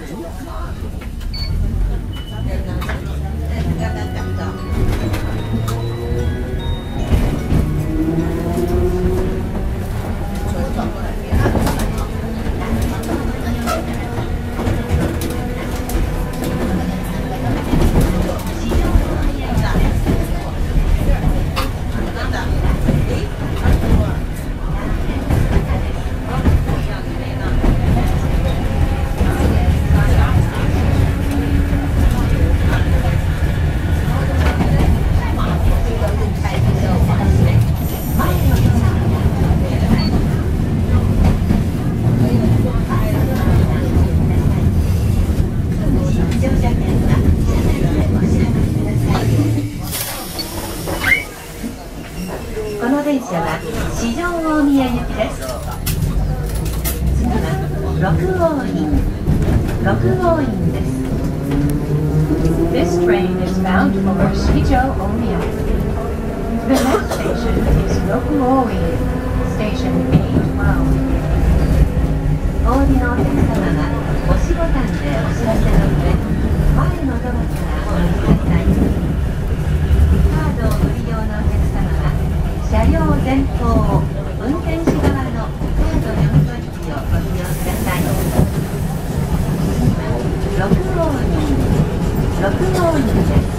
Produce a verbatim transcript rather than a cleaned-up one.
この電車は四条大宮行きです。次は六王院、六王院です。 This train is bound for Shijou Omiya. The next station is Rokuoi, station A twelve. お降りのお客様は押しボタンでお知らせの上、前のドアからお乗りください。カードをご利用のお客様は車両前方運転士側のカード読み取り機をご利用ください。次は六王院、六王院です。